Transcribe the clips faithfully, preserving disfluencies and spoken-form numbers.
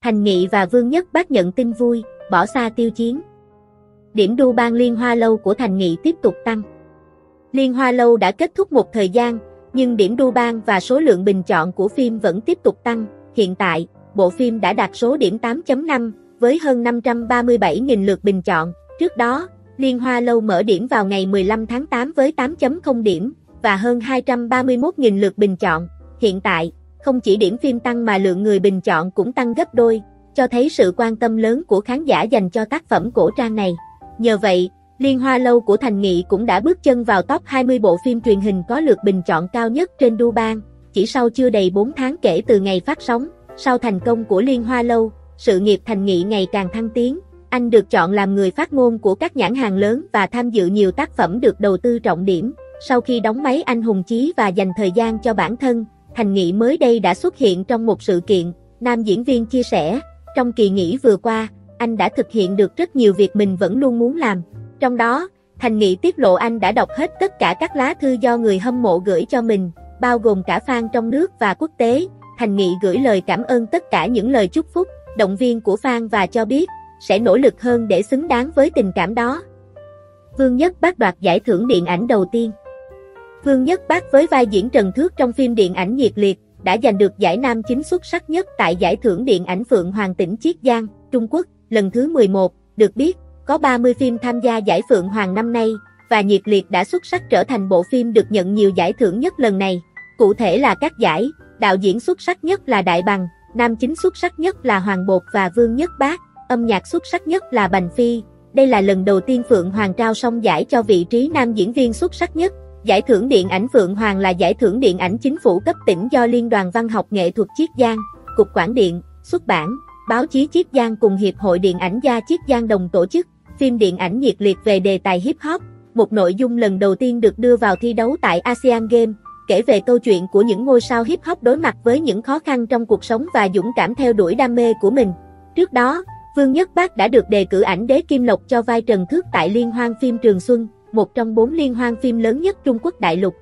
Thành Nghị và Vương Nhất Bác nhận tin vui, bỏ xa tiêu chiến. Điểm đu ban Liên Hoa Lâu của Thành Nghị tiếp tục tăng. Liên Hoa Lâu đã kết thúc một thời gian, nhưng điểm đu ban và số lượng bình chọn của phim vẫn tiếp tục tăng. Hiện tại, bộ phim đã đạt số điểm tám chấm năm, với hơn năm trăm ba mươi bảy nghìn lượt bình chọn. Trước đó, Liên Hoa Lâu mở điểm vào ngày mười lăm tháng tám với tám chấm không điểm, và hơn hai trăm ba mươi mốt nghìn lượt bình chọn. Hiện tại, không chỉ điểm phim tăng mà lượng người bình chọn cũng tăng gấp đôi, cho thấy sự quan tâm lớn của khán giả dành cho tác phẩm cổ trang này. Nhờ vậy, Liên Hoa Lâu của Thành Nghị cũng đã bước chân vào top hai mươi bộ phim truyền hình có lượt bình chọn cao nhất trên đu ban, chỉ sau chưa đầy bốn tháng kể từ ngày phát sóng. Sau thành công của Liên Hoa Lâu, sự nghiệp Thành Nghị ngày càng thăng tiến. Anh được chọn làm người phát ngôn của các nhãn hàng lớn và tham dự nhiều tác phẩm được đầu tư trọng điểm. Sau khi đóng máy Anh Hùng Chí và dành thời gian cho bản thân, Thành Nghị mới đây đã xuất hiện trong một sự kiện. Nam diễn viên chia sẻ, trong kỳ nghỉ vừa qua, anh đã thực hiện được rất nhiều việc mình vẫn luôn muốn làm. Trong đó, Thành Nghị tiết lộ anh đã đọc hết tất cả các lá thư do người hâm mộ gửi cho mình, bao gồm cả fan trong nước và quốc tế. Thành Nghị gửi lời cảm ơn tất cả những lời chúc phúc, động viên của fan và cho biết sẽ nỗ lực hơn để xứng đáng với tình cảm đó. Vương Nhất Bác đoạt giải thưởng điện ảnh đầu tiên. Vương Nhất Bác với vai diễn Trần Thước trong phim điện ảnh Nhiệt Liệt đã giành được giải nam chính xuất sắc nhất tại giải thưởng điện ảnh Phượng Hoàng tỉnh Chiết Giang, Trung Quốc, lần thứ mười một. Được biết, có ba mươi phim tham gia giải Phượng Hoàng năm nay, và Nhiệt Liệt đã xuất sắc trở thành bộ phim được nhận nhiều giải thưởng nhất lần này. Cụ thể là các giải, đạo diễn xuất sắc nhất là Đại Bằng, nam chính xuất sắc nhất là Hoàng Bột và Vương Nhất Bác, âm nhạc xuất sắc nhất là Bành Phi. Đây là lần đầu tiên Phượng Hoàng trao song giải cho vị trí nam diễn viên xuất sắc nhất. Giải thưởng điện ảnh Phượng Hoàng là giải thưởng điện ảnh chính phủ cấp tỉnh do Liên đoàn Văn học Nghệ thuật Chiết Giang, Cục Quản điện, Xuất bản, Báo chí Chiết Giang cùng Hiệp hội Điện ảnh gia Chiết Giang đồng tổ chức. Phim điện ảnh Nhiệt Liệt về đề tài hip hop, một nội dung lần đầu tiên được đưa vào thi đấu tại Asian Games, kể về câu chuyện của những ngôi sao hip hop đối mặt với những khó khăn trong cuộc sống và dũng cảm theo đuổi đam mê của mình. Trước đó, Vương Nhất Bác đã được đề cử ảnh đế Kim Lộc cho vai Trần Thước tại Liên hoan phim Trường Xuân, một trong bốn liên hoan phim lớn nhất Trung Quốc đại lục.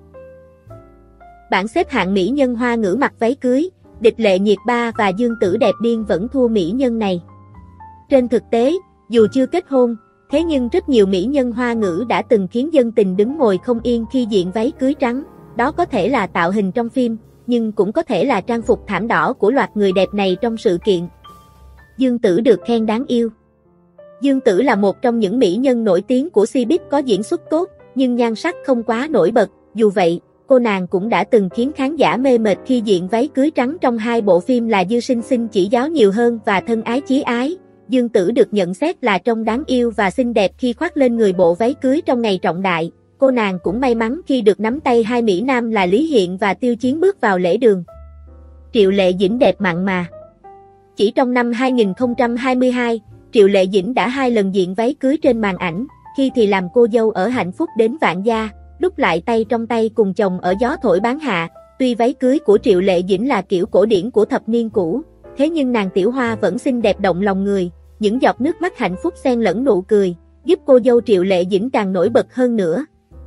Bảng xếp hạng mỹ nhân Hoa ngữ mặc váy cưới, Địch Lệ Nhiệt Ba và Dương Tử đẹp điên vẫn thua mỹ nhân này. Trên thực tế, dù chưa kết hôn, thế nhưng rất nhiều mỹ nhân Hoa ngữ đã từng khiến dân tình đứng ngồi không yên khi diện váy cưới trắng. Đó có thể là tạo hình trong phim, nhưng cũng có thể là trang phục thảm đỏ của loạt người đẹp này trong sự kiện. Dương Tử được khen đáng yêu. Dương Tử là một trong những mỹ nhân nổi tiếng của Cbiz, có diễn xuất tốt, nhưng nhan sắc không quá nổi bật. Dù vậy, cô nàng cũng đã từng khiến khán giả mê mệt khi diện váy cưới trắng trong hai bộ phim là Dư Sinh Sinh Chỉ Giáo Nhiều Hơn và Thân Ái Chí Ái. Dương Tử được nhận xét là trông đáng yêu và xinh đẹp khi khoác lên người bộ váy cưới trong ngày trọng đại. Cô nàng cũng may mắn khi được nắm tay hai mỹ nam là Lý Hiện và Tiêu Chiến bước vào lễ đường. Triệu Lệ Dĩnh đẹp mặn mà. Chỉ trong năm hai nghìn không trăm hai mươi hai, Triệu Lệ Dĩnh đã hai lần diện váy cưới trên màn ảnh, khi thì làm cô dâu ở Hạnh Phúc đến Vạn Gia, lúc lại tay trong tay cùng chồng ở Gió Thổi Bán Hạ. Tuy váy cưới của Triệu Lệ Dĩnh là kiểu cổ điển của thập niên cũ, thế nhưng nàng tiểu hoa vẫn xinh đẹp động lòng người, những giọt nước mắt hạnh phúc xen lẫn nụ cười, giúp cô dâu Triệu Lệ Dĩnh càng nổi bật hơn nữa.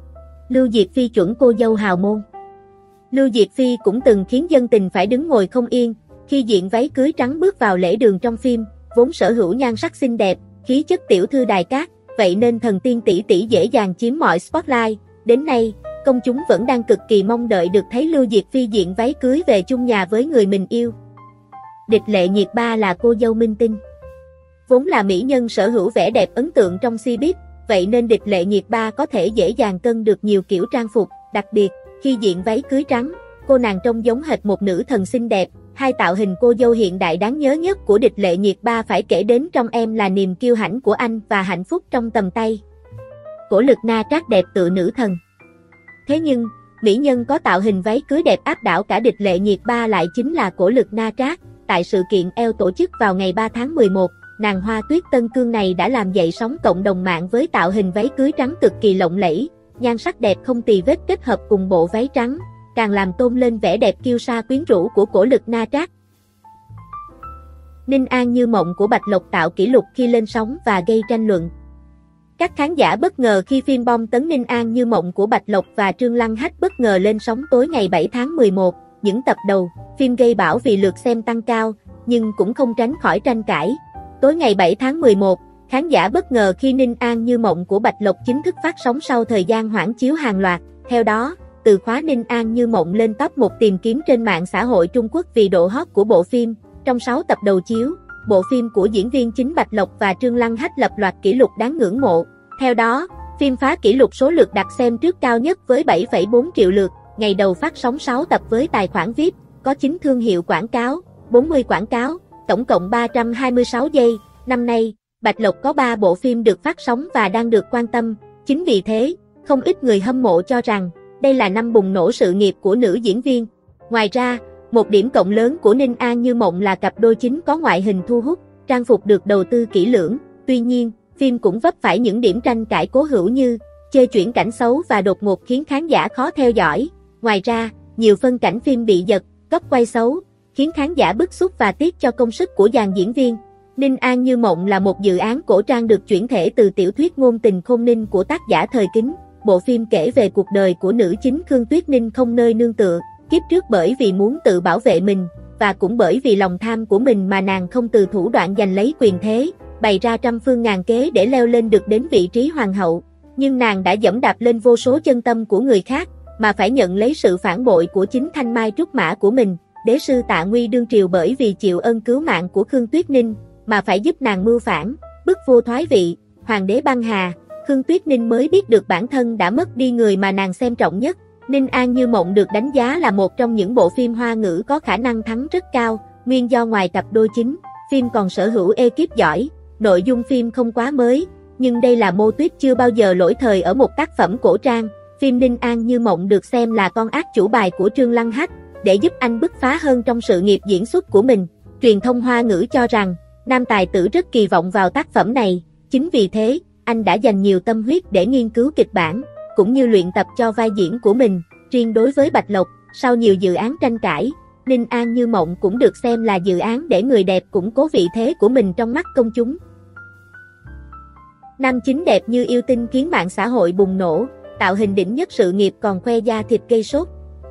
Lưu Diệt Phi chuẩn cô dâu hào môn. Lưu Diệt Phi cũng từng khiến dân tình phải đứng ngồi không yên, khi diện váy cưới trắng bước vào lễ đường trong phim, vốn sở hữu nhan sắc xinh đẹp, khí chất tiểu thư đài cát, vậy nên thần tiên tỷ tỷ dễ dàng chiếm mọi spotlight. Đến nay, công chúng vẫn đang cực kỳ mong đợi được thấy Lưu Diệt Phi diện váy cưới về chung nhà với người mình yêu. Địch Lệ Nhiệt Ba là cô dâu minh tinh. Vốn là mỹ nhân sở hữu vẻ đẹp ấn tượng trong Cbiz, vậy nên Địch Lệ Nhiệt Ba có thể dễ dàng cân được nhiều kiểu trang phục, đặc biệt, khi diện váy cưới trắng, cô nàng trông giống hệt một nữ thần xinh đẹp. Hai tạo hình cô dâu hiện đại đáng nhớ nhất của Địch Lệ Nhiệt Ba phải kể đến trong Em Là Niềm Kiêu Hãnh của anh và Hạnh Phúc trong Tầm Tay. Cổ Lực Na Trác đẹp tựa nữ thần. Thế nhưng, mỹ nhân có tạo hình váy cưới đẹp áp đảo cả Địch Lệ Nhiệt Ba lại chính là Cổ Lực Na Trác. Tại sự kiện eo tổ chức vào ngày ba tháng mười một, nàng Hoa Tuyết Tân Cương này đã làm dậy sóng cộng đồng mạng với tạo hình váy cưới trắng cực kỳ lộng lẫy, nhan sắc đẹp không tì vết kết hợp cùng bộ váy trắng, càng làm tôn lên vẻ đẹp kiêu sa quyến rũ của Cổ Lực Na Trác. Ninh An Như Mộng của Bạch Lộc tạo kỷ lục khi lên sóng và gây tranh luận. Các khán giả bất ngờ khi phim bom tấn Ninh An Như Mộng của Bạch Lộc và Trương Lăng Hách bất ngờ lên sóng tối ngày bảy tháng mười một. Những tập đầu, phim gây bão vì lượt xem tăng cao, nhưng cũng không tránh khỏi tranh cãi. Tối ngày bảy tháng mười một, khán giả bất ngờ khi Ninh An Như Mộng của Bạch Lộc chính thức phát sóng sau thời gian hoãn chiếu hàng loạt. Theo đó, từ khóa Ninh An Như Mộng lên top một tìm kiếm trên mạng xã hội Trung Quốc vì độ hot của bộ phim. Trong sáu tập đầu chiếu, bộ phim của diễn viên chính Bạch Lộc và Trương Lăng Hách lập loạt kỷ lục đáng ngưỡng mộ. Theo đó, phim phá kỷ lục số lượt đặt xem trước cao nhất với bảy phẩy bốn triệu lượt, ngày đầu phát sóng sáu tập với tài khoản vi ai pi, có chín thương hiệu quảng cáo, bốn mươi quảng cáo, tổng cộng ba trăm hai mươi sáu giây. Năm nay, Bạch Lộc có ba bộ phim được phát sóng và đang được quan tâm. Chính vì thế, không ít người hâm mộ cho rằng đây là năm bùng nổ sự nghiệp của nữ diễn viên. Ngoài ra, một điểm cộng lớn của Ninh An Như Mộng là cặp đôi chính có ngoại hình thu hút, trang phục được đầu tư kỹ lưỡng. Tuy nhiên, phim cũng vấp phải những điểm tranh cãi cố hữu như chê chuyển cảnh xấu và đột ngột khiến khán giả khó theo dõi. Ngoài ra, nhiều phân cảnh phim bị giật, góc quay xấu, khiến khán giả bức xúc và tiếc cho công sức của dàn diễn viên. Ninh An Như Mộng là một dự án cổ trang được chuyển thể từ tiểu thuyết Ngôn tình khôn ninh của tác giả Thời Kính. Bộ phim kể về cuộc đời của nữ chính Khương Tuyết Ninh không nơi nương tựa, kiếp trước bởi vì muốn tự bảo vệ mình, và cũng bởi vì lòng tham của mình mà nàng không từ thủ đoạn giành lấy quyền thế, bày ra trăm phương ngàn kế để leo lên được đến vị trí hoàng hậu. Nhưng nàng đã dẫm đạp lên vô số chân tâm của người khác, mà phải nhận lấy sự phản bội của chính thanh mai trúc mã của mình. Đế sư Tạ Nguy đương triều bởi vì chịu ơn cứu mạng của Khương Tuyết Ninh, mà phải giúp nàng mưu phản, bức vua thoái vị. Hoàng đế băng hà, Khương Tuyết Ninh mới biết được bản thân đã mất đi người mà nàng xem trọng nhất. Ninh An Như Mộng được đánh giá là một trong những bộ phim Hoa ngữ có khả năng thắng rất cao, nguyên do ngoài cặp đôi chính, phim còn sở hữu ekip giỏi. Nội dung phim không quá mới, nhưng đây là mô típ chưa bao giờ lỗi thời ở một tác phẩm cổ trang. Phim Ninh An Như Mộng được xem là con ác chủ bài của Trương Lăng Hách, để giúp anh bứt phá hơn trong sự nghiệp diễn xuất của mình. Truyền thông Hoa ngữ cho rằng, nam tài tử rất kỳ vọng vào tác phẩm này, chính vì thế, anh đã dành nhiều tâm huyết để nghiên cứu kịch bản, cũng như luyện tập cho vai diễn của mình. Riêng đối với Bạch Lộc, sau nhiều dự án tranh cãi, Ninh An Như Mộng cũng được xem là dự án để người đẹp củng cố vị thế của mình trong mắt công chúng. Nam chính đẹp như yêu tinh khiến mạng xã hội bùng nổ, tạo hình đỉnh nhất sự nghiệp còn khoe da thịt gây sốt.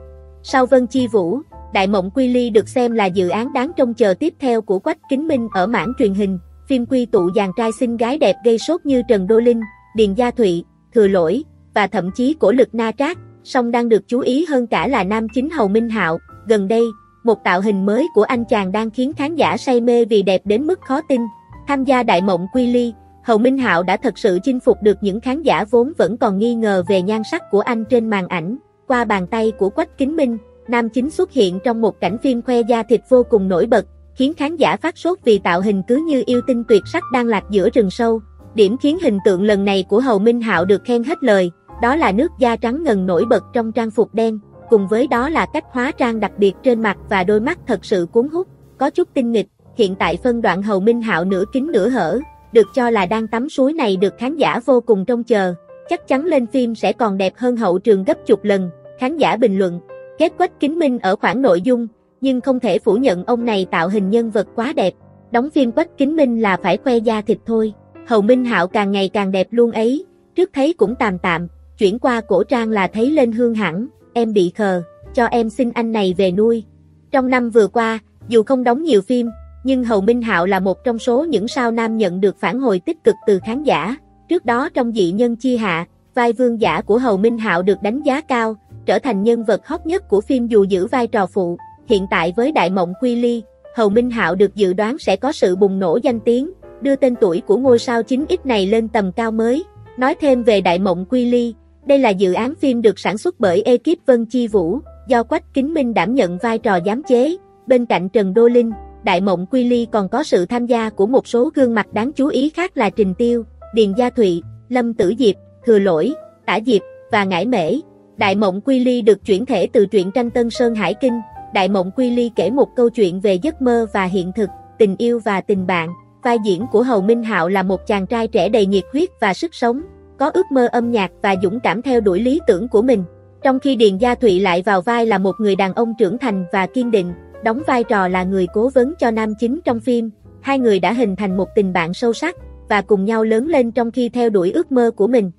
Sau Vân Chi Vũ, Đại Mộng Quy Ly được xem là dự án đáng trông chờ tiếp theo của Quách Kính Minh ở mảng truyền hình. Phim quy tụ dàn trai xinh gái đẹp gây sốt như Trần Đô Linh, Điền Gia Thụy, Thừa Lỗi, và thậm chí Cổ Lực Na Trác. Song đang được chú ý hơn cả là nam chính Hầu Minh Hạo. Gần đây, một tạo hình mới của anh chàng đang khiến khán giả say mê vì đẹp đến mức khó tin. Tham gia Đại Mộng Quy Ly, Hầu Minh Hạo đã thật sự chinh phục được những khán giả vốn vẫn còn nghi ngờ về nhan sắc của anh trên màn ảnh. Qua bàn tay của Quách Kính Minh, nam chính xuất hiện trong một cảnh phim khoe da thịt vô cùng nổi bật, khiến khán giả phát sốt vì tạo hình cứ như yêu tinh tuyệt sắc đang lạc giữa rừng sâu. Điểm khiến hình tượng lần này của Hầu Minh Hạo được khen hết lời, đó là nước da trắng ngần nổi bật trong trang phục đen, cùng với đó là cách hóa trang đặc biệt trên mặt và đôi mắt thật sự cuốn hút, có chút tinh nghịch. Hiện tại phân đoạn Hầu Minh Hạo nửa kín nửa hở, được cho là đang tắm suối này được khán giả vô cùng trông chờ, chắc chắn lên phim sẽ còn đẹp hơn hậu trường gấp chục lần. Khán giả bình luận, ghét Quách Kính Minh ở khoảng nội dung, nhưng không thể phủ nhận ông này tạo hình nhân vật quá đẹp. Đóng phim Quách Kính Minh là phải khoe da thịt thôi. Hầu Minh Hạo càng ngày càng đẹp luôn ấy, trước thấy cũng tạm tạm, chuyển qua cổ trang là thấy lên hương hẳn. Em bị khờ, cho em xin anh này về nuôi. Trong năm vừa qua, dù không đóng nhiều phim, nhưng Hầu Minh Hạo là một trong số những sao nam nhận được phản hồi tích cực từ khán giả. Trước đó trong Dị Nhân Chi Hạ, vai vương giả của Hầu Minh Hạo được đánh giá cao, trở thành nhân vật hot nhất của phim dù giữ vai trò phụ. Hiện tại với Đại Mộng Quy Ly, Hầu Minh Hạo được dự đoán sẽ có sự bùng nổ danh tiếng, đưa tên tuổi của ngôi sao chín x này lên tầm cao mới. Nói thêm về Đại Mộng Quy Ly, đây là dự án phim được sản xuất bởi ekip Vân Chi Vũ, do Quách Kính Minh đảm nhận vai trò giám chế. Bên cạnh Trần Đô Linh, Đại Mộng Quy Ly còn có sự tham gia của một số gương mặt đáng chú ý khác là Trình Tiêu, Điền Gia Thụy, Lâm Tử Diệp, Thừa Lỗi, Tả Diệp, và Ngải Mễ. Đại Mộng Quy Ly được chuyển thể từ truyện tranh Tân Sơn Hải Kinh. Đại Mộng Quy Ly kể một câu chuyện về giấc mơ và hiện thực, tình yêu và tình bạn. Vai diễn của Hầu Minh Hạo là một chàng trai trẻ đầy nhiệt huyết và sức sống, có ước mơ âm nhạc và dũng cảm theo đuổi lý tưởng của mình. Trong khi Điền Gia Thụy lại vào vai là một người đàn ông trưởng thành và kiên định, đóng vai trò là người cố vấn cho nam chính trong phim. Hai người đã hình thành một tình bạn sâu sắc và cùng nhau lớn lên trong khi theo đuổi ước mơ của mình.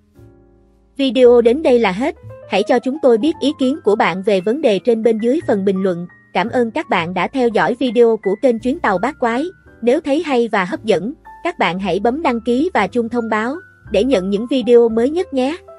Video đến đây là hết. Hãy cho chúng tôi biết ý kiến của bạn về vấn đề trên bên dưới phần bình luận. Cảm ơn các bạn đã theo dõi video của kênh Chuyến Tàu Bát Quái. Nếu thấy hay và hấp dẫn, các bạn hãy bấm đăng ký và chuông thông báo để nhận những video mới nhất nhé.